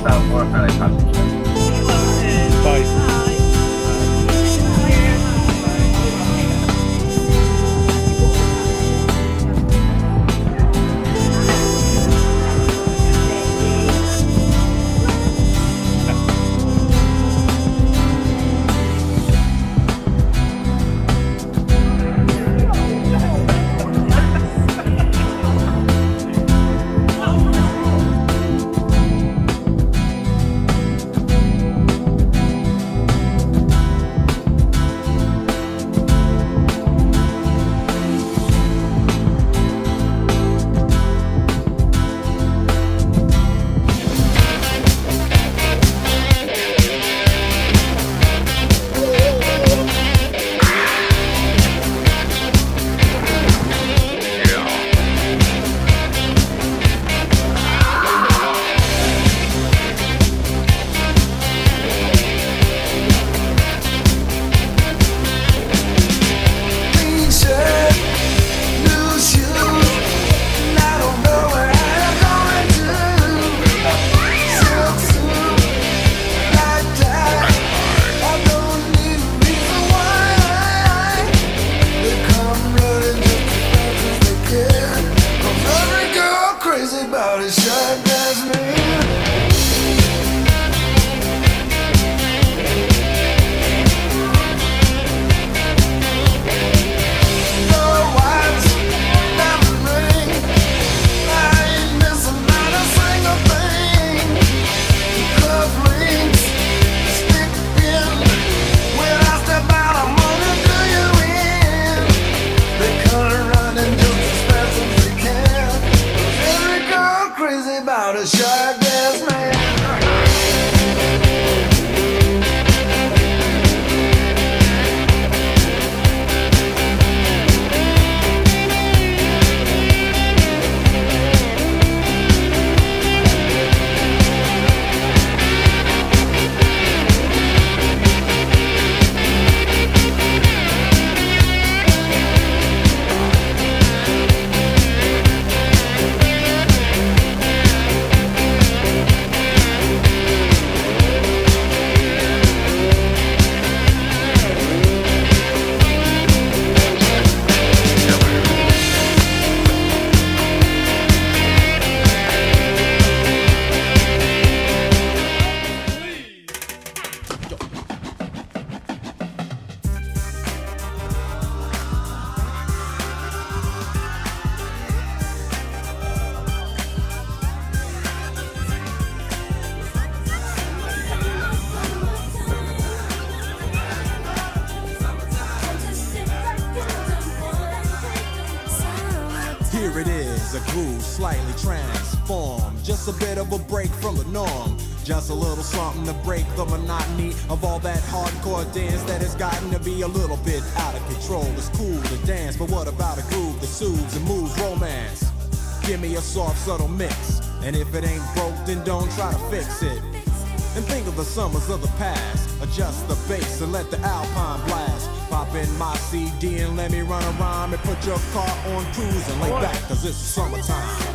到偶尔再来查询一下。 不好意思。 Here it is, a groove slightly transformed. Just a bit of a break from the norm. Just a little something to break the monotony of all that hardcore dance that has gotten to be a little bit out of control. It's cool to dance, but what about a groove that soothes and moves romance? Give me a soft, subtle mix, and if it ain't broke, then don't try to fix it. And think of the summers of the past. Adjust the bass and let the Alpine blast. Pop in my CD and let me run a rhyme and put your car on cruise and lay back, cause it's summertime.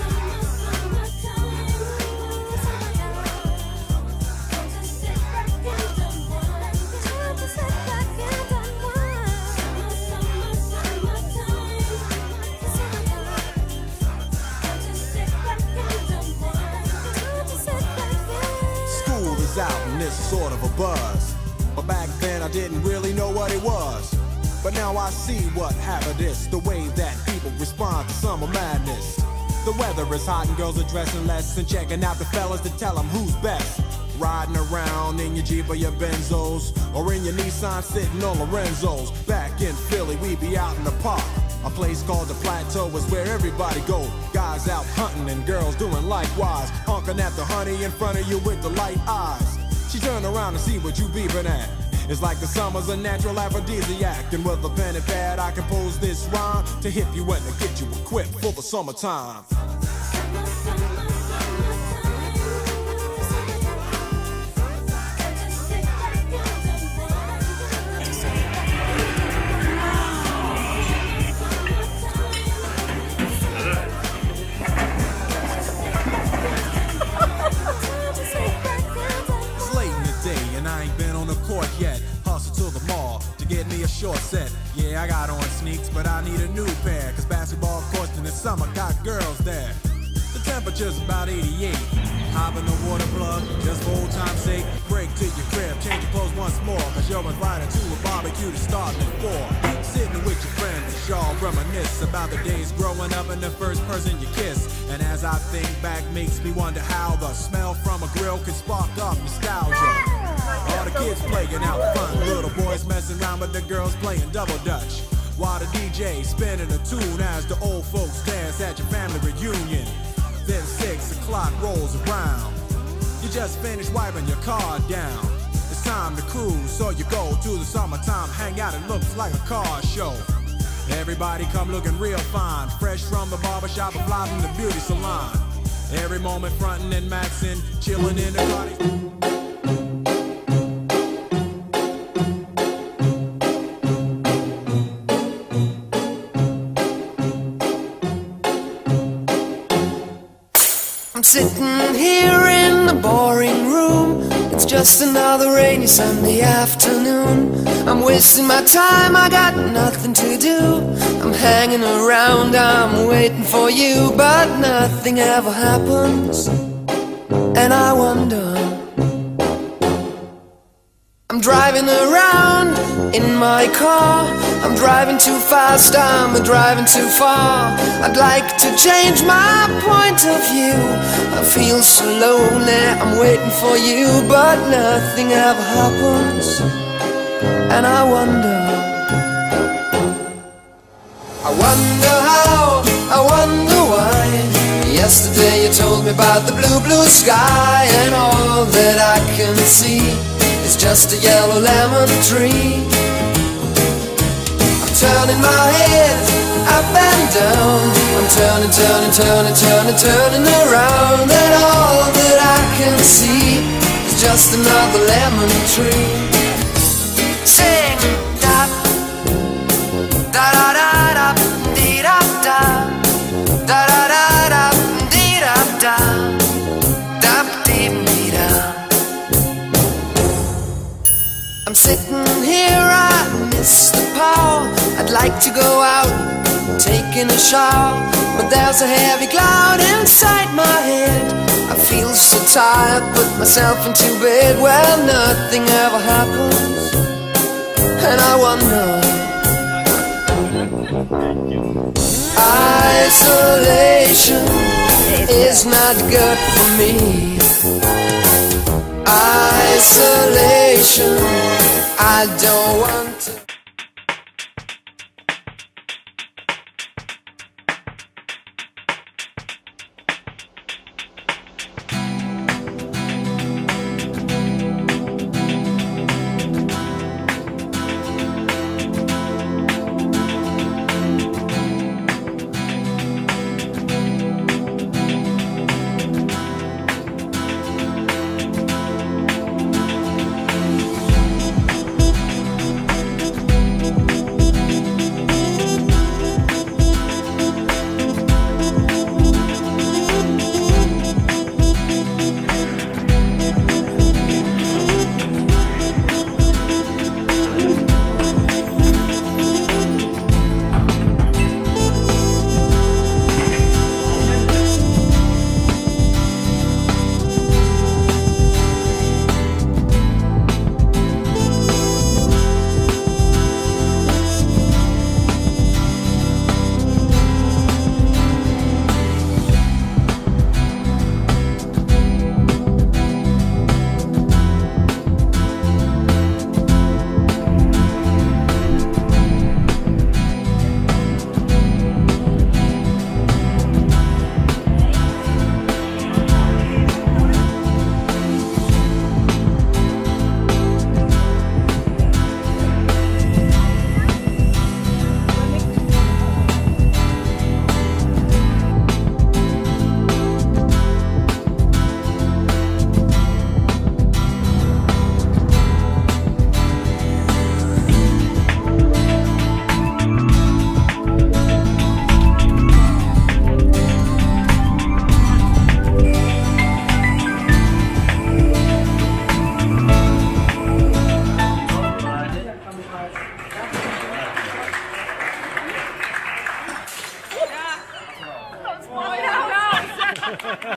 Out and it's sort of a buzz, but back then I didn't really know what it was. But now I see what happened is the way that people respond to summer madness. The weather is hot and girls are dressing less and checking out the fellas to tell them who's best. Riding around in your Jeep or your Benzos, or in your Nissan sitting on Lorenzo's. Back in Philly we be out in the park. A place called the Plateau is where everybody go. Guys out hunting and girls doing likewise. Honking at the honey in front of you with the light eyes. She turn around and see what you beeping at. It's like the summer's a natural aphrodisiac. And with a pen and pad I compose this rhyme to hip you and to get you equipped for the summertime. I got on sneaks, but I need a new pair, cause basketball courts in the summer got girls there. The temperature's about 88. Hop in the water plug, just for old time's sake. Break to your crib, change your clothes once more, cause you're invited to a barbecue to start at 4. Sitting with your friends, y'all reminisce about the days growing up and the first person you kiss. And as I think back, makes me wonder how the smell from a grill can spark up nostalgia. All the kids playing out front, little boys messing around with the girls playing double dutch, while the DJ spinning a tune as the old folks dance at your family reunion. Then 6 o'clock rolls around, you just finished wiping your car down. It's time to cruise, so you go to the summertime hangout. It looks like a car show. Everybody come looking real fine, fresh from the barbershop or fly from the beauty salon. Every moment frontin' and maxin', chillin' in the party. I'm sitting here in the boring room. It's just another rainy Sunday afternoon. I'm wasting my time, I got nothing to do. I'm hanging around, I'm waiting for you, but nothing ever happens. And I wonder, I'm driving around in my car. I'm driving too fast, I'm driving too far. I'd like to change my point of view. I feel so lonely, I'm waiting for you, but nothing ever happens. And I wonder how, I wonder why. Yesterday you told me about the blue, blue sky, and all that I can see is just a yellow lemon tree. I'm turning my head up and down. I'm turning, turning, turning, turning, turning around, and all that I can see is just another lemon tree. Sing da da da da da dee da da da da da da dee da da da dee dee da. I'm sitting here, I miss the power. I'd like to go out, taking a shower, but there's a heavy cloud inside my head. I feel so tired, put myself into bed. Well, nothing ever happens, and I wonder. Isolation is not good for me. Isolation, I don't want to.